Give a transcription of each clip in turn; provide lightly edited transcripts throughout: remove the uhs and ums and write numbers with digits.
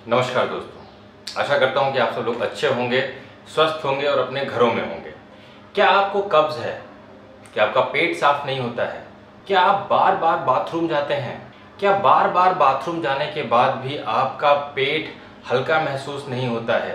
नमस्कार दोस्तों, आशा करता हूं कि आप सब लोग अच्छे होंगे, स्वस्थ होंगे और अपने घरों में होंगे। क्या आपको कब्ज है? क्या आपका पेट साफ नहीं होता है? क्या आप बार बार बाथरूम जाते हैं? क्या बार बार बाथरूम जाने के बाद भी आपका पेट हल्का महसूस नहीं होता है?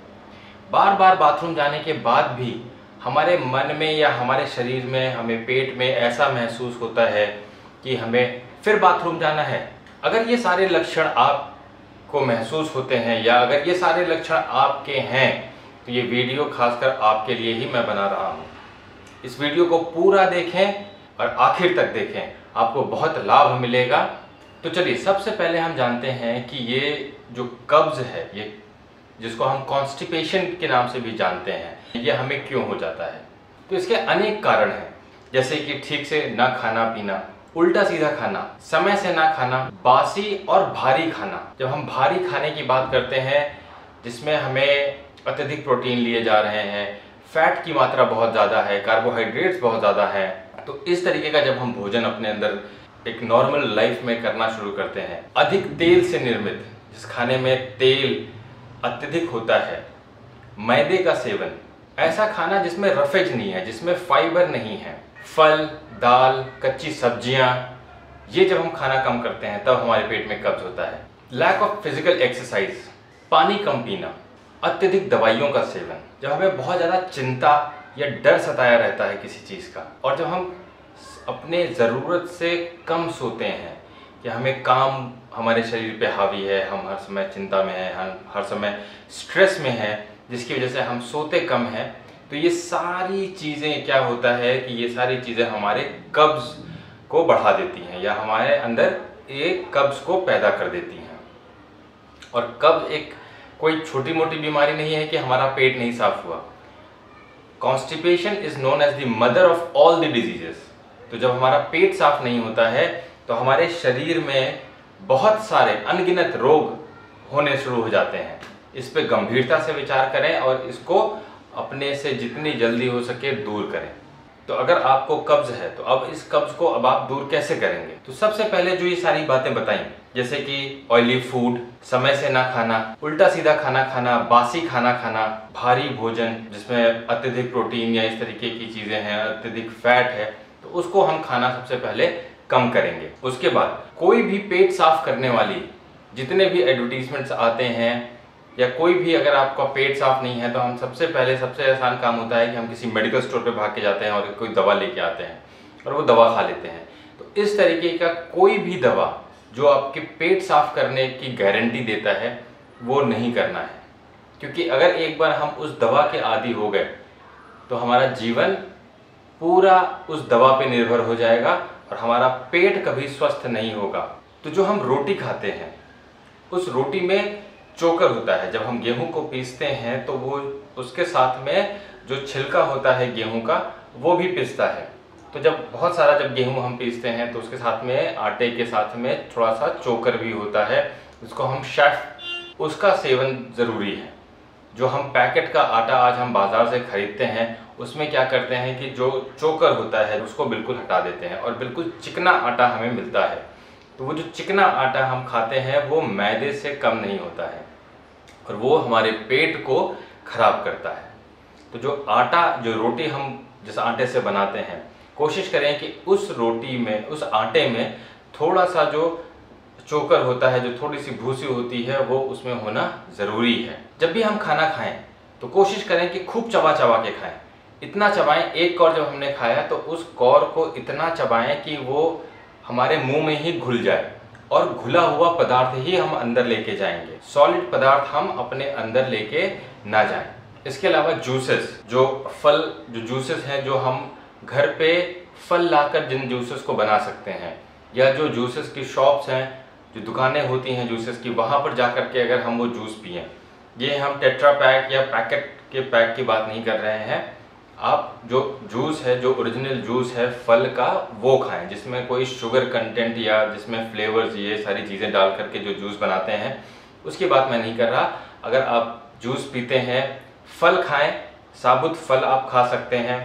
बार बार बाथरूम जाने के बाद भी हमारे मन में या हमारे शरीर में, हमें पेट में ऐसा महसूस होता है कि हमें फिर बाथरूम जाना है। अगर ये सारे लक्षण आपको महसूस होते हैं या अगर ये सारे लक्षण आपके हैं तो ये वीडियो खासकर आपके लिए ही मैं बना रहा हूँ। इस वीडियो को पूरा देखें और आखिर तक देखें, आपको बहुत लाभ मिलेगा। तो चलिए, सबसे पहले हम जानते हैं कि ये जो कब्ज है, ये जिसको हम कॉन्स्टिपेशन के नाम से भी जानते हैं, ये हमें क्यों हो जाता है। तो इसके अनेक कारण हैं, जैसे कि ठीक से ना खाना पीना, उल्टा सीधा खाना, समय से ना खाना, बासी और भारी खाना। जब हम भारी खाने की बात करते हैं जिसमें हमें अत्यधिक प्रोटीन लिए जा रहे हैं, फैट की मात्रा बहुत ज़्यादा है, कार्बोहाइड्रेट्स बहुत ज़्यादा है, तो इस तरीके का जब हम भोजन अपने अंदर एक नॉर्मल लाइफ में करना शुरू करते हैं, अधिक तेल से निर्मित, जिस खाने में तेल अत्यधिक होता है, मैदे का सेवन, ऐसा खाना जिसमें रफेज नहीं है, जिसमें फाइबर नहीं है, फल, दाल, कच्ची सब्जियां, ये जब हम खाना कम करते हैं तब हमारे पेट में कब्ज होता है। लैक ऑफ फिजिकल एक्सरसाइज, पानी कम पीना, अत्यधिक दवाइयों का सेवन, जब हमें बहुत ज़्यादा चिंता या डर सताया रहता है किसी चीज़ का, और जब हम अपने ज़रूरत से कम सोते हैं कि हमें काम हमारे शरीर पे हावी है, हम हर समय चिंता में हैं, हम हर समय स्ट्रेस में हैं, जिसकी वजह से हम सोते कम हैं, तो ये सारी चीज़ें क्या होता है कि ये सारी चीज़ें हमारे कब्ज को बढ़ा देती हैं या हमारे अंदर एक कब्ज को पैदा कर देती हैं। और कब्ज एक कोई छोटी मोटी बीमारी नहीं है कि हमारा पेट नहीं साफ हुआ। Constipation is known as the mother of all the diseases. तो जब हमारा पेट साफ नहीं होता है तो हमारे शरीर में बहुत सारे अनगिनत रोग होने शुरू हो जाते हैं। इस पे गंभीरता से विचार करें और इसको अपने से जितनी जल्दी हो सके दूर करें। तो अगर आपको कब्ज है तो अब इस कब्ज को अब आप दूर कैसे करेंगे? तो सबसे पहले जो ये सारी बातें बताई, जैसे कि ऑयली फूड, समय से ना खाना, उल्टा सीधा खाना खाना, बासी खाना खाना, भारी भोजन जिसमें अत्यधिक प्रोटीन या इस तरीके की चीज़ें हैं, अत्यधिक फैट है, तो उसको हम खाना सबसे पहले कम करेंगे। उसके बाद कोई भी पेट साफ करने वाली जितने भी एडवर्टीजमेंट्स आते हैं या कोई भी, अगर आपका पेट साफ नहीं है तो हम सबसे पहले, सबसे आसान काम होता है कि हम किसी मेडिकल स्टोर पे भाग के जाते हैं और कोई दवा लेके आते हैं और वो दवा खा लेते हैं। तो इस तरीके का कोई भी दवा जो आपके पेट साफ करने की गारंटी देता है वो नहीं करना है, क्योंकि अगर एक बार हम उस दवा के आदी हो गए तो हमारा जीवन पूरा उस दवा पे निर्भर हो जाएगा और हमारा पेट कभी स्वस्थ नहीं होगा। तो जो हम रोटी खाते हैं उस रोटी में चोकर होता है। जब हम गेहूं को पीसते हैं तो वो उसके साथ में जो छिलका होता है गेहूं का वो भी पिसता है। तो जब बहुत सारा जब गेहूं हम पीसते हैं तो उसके साथ में आटे के साथ में थोड़ा सा चोकर भी होता है, उसको हम शेफ, उसका सेवन ज़रूरी है। जो हम पैकेट का आटा आज हम बाज़ार से ख़रीदते हैं उसमें क्या करते हैं कि जो चोकर होता है उसको बिल्कुल हटा देते हैं और बिल्कुल चिकना आटा हमें मिलता है। तो वो जो चिकना आटा हम खाते हैं वो मैदे से कम नहीं होता है और वो हमारे पेट को खराब करता है। तो जो आटा, जो रोटी हम जिस आटे से बनाते हैं, कोशिश करें कि उस रोटी में, उस आटे में थोड़ा सा जो चोकर होता है, जो थोड़ी सी भूसी होती है, वो उसमें होना ज़रूरी है। जब भी हम खाना खाएं तो कोशिश करें कि खूब चबा चबा के खाएं। इतना चबाएं, एक कौर जब हमने खाया तो उस कौर को इतना चबाएं कि वो हमारे मुंह में ही घुल जाए और घुला हुआ पदार्थ ही हम अंदर लेके जाएंगे, सॉलिड पदार्थ हम अपने अंदर लेके ना जाएं। इसके अलावा जूसेस, जो फल, जो जूसेस हैं, जो हम घर पे फल लाकर जिन जूसेस को बना सकते हैं, या जो जूसेस की शॉप्स हैं, जो दुकानें होती हैं जूसेस की, वहाँ पर जा कर के अगर हम वो जूस पिएं, ये हम टेट्रा पैक या पैकेट के पैक की बात नहीं कर रहे हैं। आप जो जूस है, जो ओरिजिनल जूस है फल का, वो खाएं, जिसमें कोई शुगर कंटेंट या जिसमें फ्लेवर्स, ये सारी चीज़ें डाल करके जो जूस बनाते हैं उसकी बात मैं नहीं कर रहा। अगर आप जूस पीते हैं, फल खाएं, साबुत फल आप खा सकते हैं,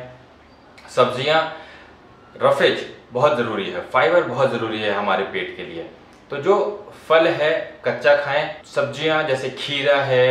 सब्जियां, रफेज बहुत ज़रूरी है, फाइबर बहुत ज़रूरी है हमारे पेट के लिए। तो जो फल है कच्चा खाएं, सब्जियां जैसे खीरा है,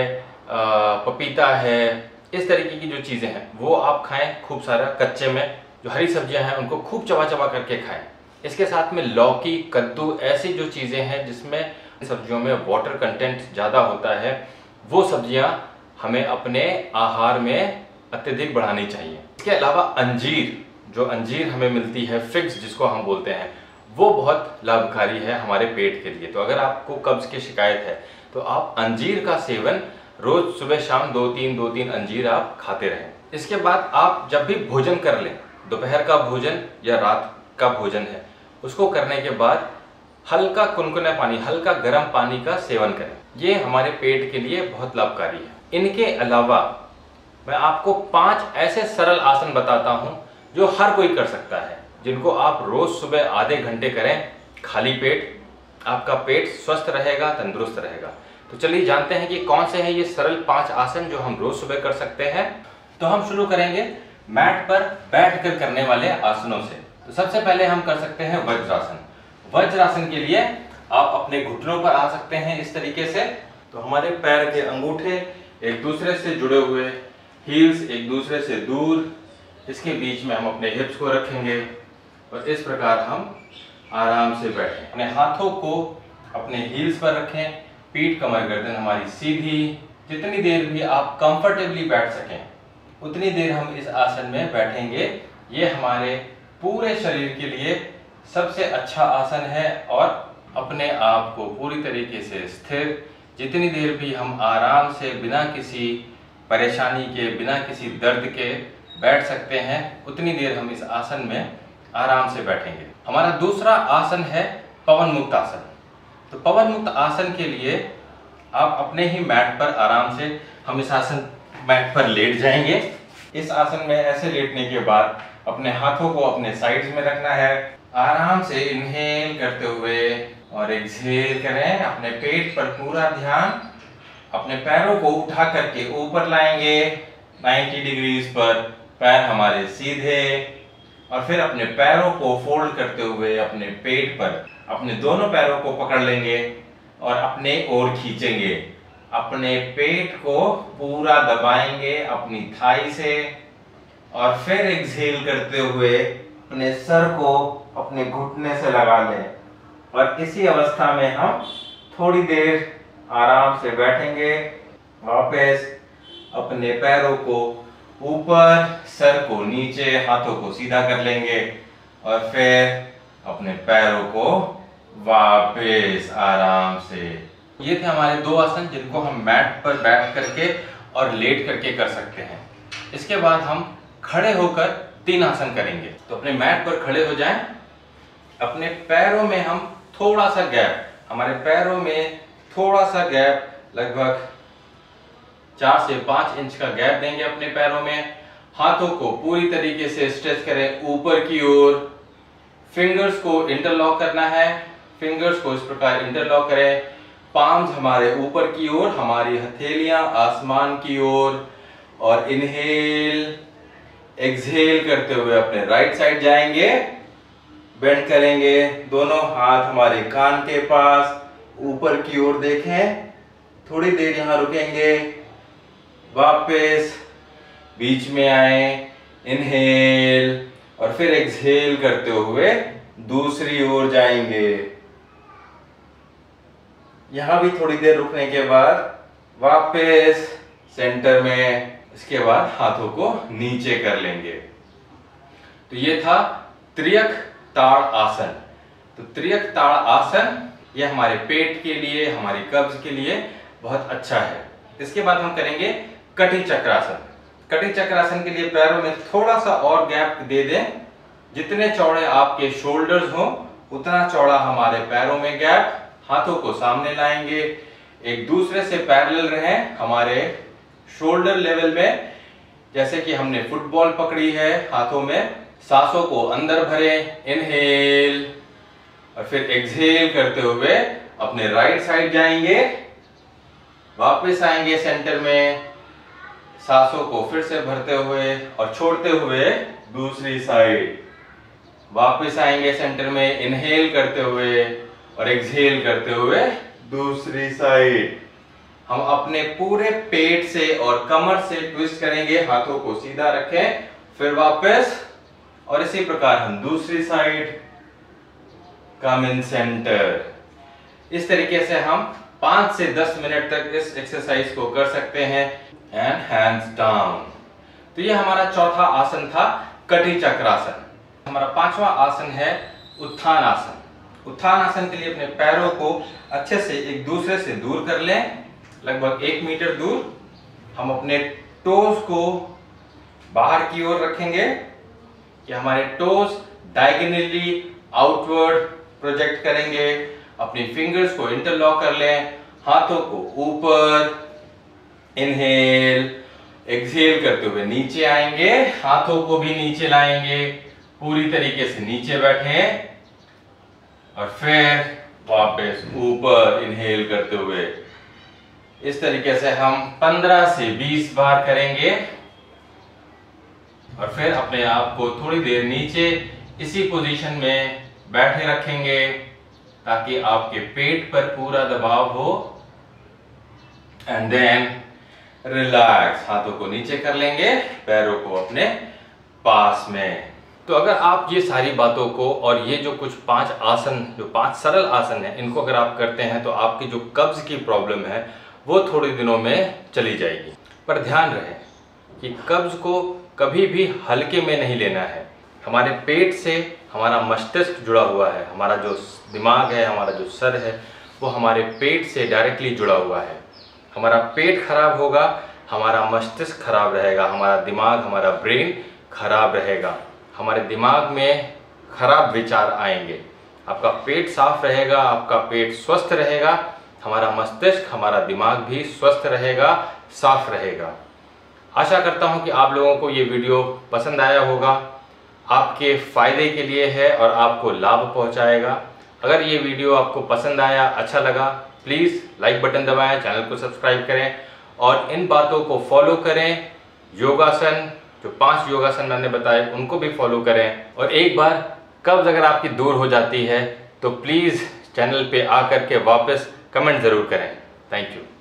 पपीता है, इस तरीके की जो चीज़ें हैं वो आप खाएं खूब सारा कच्चे में। जो हरी सब्जियां हैं उनको खूब चबा चबा करके खाएं। इसके साथ में लौकी, कद्दू, ऐसी जो चीज़ें हैं जिसमें सब्जियों में वाटर कंटेंट ज़्यादा होता है, वो सब्जियां हमें अपने आहार में अत्यधिक बढ़ानी चाहिए। इसके अलावा अंजीर, जो अंजीर हमें मिलती है, फिग्स जिसको हम बोलते हैं, वो बहुत लाभकारी है हमारे पेट के लिए। तो अगर आपको कब्ज की शिकायत है तो आप अंजीर का सेवन रोज सुबह शाम 2-3 अंजीर आप खाते रहें। इसके बाद आप जब भी भोजन कर लें, दोपहर का भोजन या रात का भोजन है, उसको करने के बाद हल्का कुनकुना पानी, हल्का गर्म पानी का सेवन करें। ये हमारे पेट के लिए बहुत लाभकारी है। इनके अलावा मैं आपको 5 ऐसे सरल आसन बताता हूं जो हर कोई कर सकता है, जिनको आप रोज सुबह आधे घंटे करें खाली पेट। आपका पेट स्वस्थ रहेगा, तंदुरुस्त रहेगा। तो चलिए जानते हैं कि कौन से हैं ये सरल 5 आसन जो हम रोज सुबह कर सकते हैं। तो हम शुरू करेंगे मैट पर बैठकर करने वाले आसनों से। तो सबसे पहले हम कर सकते हैं वज्रासन। वज्रासन के लिए आप अपने घुटनों पर आ सकते हैं इस तरीके से। तो हमारे पैर के अंगूठे एक दूसरे से जुड़े हुए, हील्स एक दूसरे से दूर, इसके बीच में हम अपने हिप्स को रखेंगे और इस प्रकार हम आराम से बैठें। अपने हाथों को अपने हील्स पर रखें, पीठ कमर गर्दन हमारी सीधी। जितनी देर भी आप कंफर्टेबली बैठ सकें उतनी देर हम इस आसन में बैठेंगे। ये हमारे पूरे शरीर के लिए सबसे अच्छा आसन है और अपने आप को पूरी तरीके से स्थिर, जितनी देर भी हम आराम से बिना किसी परेशानी के, बिना किसी दर्द के बैठ सकते हैं, उतनी देर हम इस आसन में आराम से बैठेंगे। हमारा दूसरा आसन है पवन मुक्त आसन। तो पवन मुक्त आसन के लिए आप अपने ही मैट पर आराम से, हम इस आसन मैट पर लेट जाएंगे। इस आसन में ऐसे लेटने के बाद अपने हाथों को अपने साइड्स में रखना है। आराम से इनहेल करते हुए और एक्सहेल करें। अपने पेट पर पूरा ध्यान, अपने पैरों को उठा करके ऊपर लाएंगे 90 डिग्रीज पर, पैर हमारे सीधे, और फिर अपने पैरों को फोल्ड करते हुए अपने पेट पर अपने दोनों पैरों को पकड़ लेंगे और अपने ओर खींचेंगे। अपने पेट को पूरा दबाएंगे अपनी थाई से और फिर एक्सहेल करते हुए अपने सर को अपने घुटने से लगा लें। और इसी अवस्था में हम थोड़ी देर आराम से बैठेंगे। वापस अपने पैरों को ऊपर, सर को नीचे, हाथों को सीधा कर लेंगे और फिर अपने पैरों को वापस आराम से। ये थे हमारे 2 आसन जिनको हम मैट पर बैठ करके और लेट करके कर सकते हैं। इसके बाद हम खड़े होकर 3 आसन करेंगे। तो अपने मैट पर खड़े हो जाएं। अपने पैरों में हम थोड़ा सा गैप, हमारे पैरों में थोड़ा सा गैप, लगभग 4 से 5 इंच का गैप देंगे अपने पैरों में। हाथों को पूरी तरीके से स्ट्रेच करें ऊपर की ओर। फिंगर्स को इंटरलॉक करना है। फिंगर्स को इस प्रकार इंटरलॉक करें। पाम्स हमारे ऊपर की ओर, हमारी हथेलियां आसमान की ओर। और इनहेल, एक्सहेल करते हुए अपने राइट साइड जाएंगे, बेंड करेंगे। दोनों हाथ हमारे कान के पास, ऊपर की ओर देखें। थोड़ी देर यहां रुकेंगे, वापस बीच में आए, इनहेल, और फिर एक्सहेल करते हुए दूसरी ओर जाएंगे। यहां भी थोड़ी देर रुकने के बाद वापस सेंटर में। इसके बाद हाथों को नीचे कर लेंगे। तो ये था त्रियक ताड़ आसन। तो त्रियक ताड़ आसन ये हमारे पेट के लिए, हमारी कब्ज के लिए बहुत अच्छा है। इसके बाद हम करेंगे कटी चक्रासन। कटी चक्रासन के लिए पैरों में थोड़ा सा और गैप दे दें। जितने चौड़े आपके शोल्डर्स हो उतना चौड़ा हमारे पैरों में गैप। हाथों को सामने लाएंगे, एक दूसरे से पैरेलल रहें हमारे शोल्डर लेवल में, जैसे कि हमने फुटबॉल पकड़ी है हाथों में। सांसों को अंदर भरें, इनहेल, और फिर एक्सहेल करते हुए अपने राइट साइड जाएंगे, वापस आएंगे सेंटर में। सांसों को फिर से भरते हुए और छोड़ते हुए दूसरी साइड, वापस आएंगे सेंटर में, इनहेल करते हुए और एक्सहेल करते हुए दूसरी साइड। हम अपने पूरे पेट से और कमर से ट्विस्ट करेंगे, हाथों को सीधा रखें, फिर वापस, और इसी प्रकार हम दूसरी साइड, कम इन सेंटर। इस तरीके से हम 5 से 10 मिनट तक इस एक्सरसाइज को कर सकते हैं। And hands down. तो ये हमारा चौथा आसन था, कटी चक्रासन। हमारा पांचवा आसन है उत्थान आसन। उत्थान आसन के लिए अपने पैरों को अच्छे से एक दूसरे से दूर कर लें, लगभग 1 मीटर दूर। हम अपने टोज को बाहर की ओर रखेंगे कि हमारे टोज डायगोनली आउटवर्ड प्रोजेक्ट करेंगे। अपनी फिंगर्स को इंटरलॉक कर लें, हाथों को ऊपर, इनहेल, एक्सहेल करते हुए नीचे आएंगे, हाथों को भी नीचे लाएंगे, पूरी तरीके से नीचे बैठे, और फिर वापस ऊपर इनहेल करते हुए। इस तरीके से हम 15 से 20 बार करेंगे, और फिर अपने आप को थोड़ी देर नीचे इसी पोजीशन में बैठे रखेंगे ताकि आपके पेट पर पूरा दबाव हो। एंड देन रिलैक्स, हाथों को नीचे कर लेंगे, पैरों को अपने पास में। तो अगर आप ये सारी बातों को और ये जो कुछ 5 आसन, जो 5 सरल आसन हैं, इनको अगर आप करते हैं तो आपकी जो कब्ज की प्रॉब्लम है वो थोड़े दिनों में चली जाएगी। पर ध्यान रहे कि कब्ज को कभी भी हल्के में नहीं लेना है। हमारे पेट से हमारा मस्तिष्क जुड़ा हुआ है, हमारा जो दिमाग है, हमारा जो सर है, वो हमारे पेट से डायरेक्टली जुड़ा हुआ है। हमारा पेट खराब होगा, हमारा मस्तिष्क खराब रहेगा, हमारा दिमाग, हमारा ब्रेन खराब रहेगा, हमारे दिमाग में खराब विचार आएंगे। आपका पेट साफ रहेगा, आपका पेट स्वस्थ रहेगा, हमारा मस्तिष्क, हमारा दिमाग भी स्वस्थ रहेगा, साफ रहेगा। आशा करता हूं कि आप लोगों को ये वीडियो पसंद आया होगा, आपके फायदे के लिए है और आपको लाभ पहुंचाएगा। अगर ये वीडियो आपको पसंद आया, अच्छा लगा, प्लीज़ लाइक बटन दबाएं, चैनल को सब्सक्राइब करें और इन बातों को फॉलो करें। योगासन, जो 5 योगासन मैंने बताए, उनको भी फॉलो करें। और एक बार कब्ज अगर आपकी दूर हो जाती है तो प्लीज़ चैनल पे आकर के वापस कमेंट ज़रूर करें। Thank you.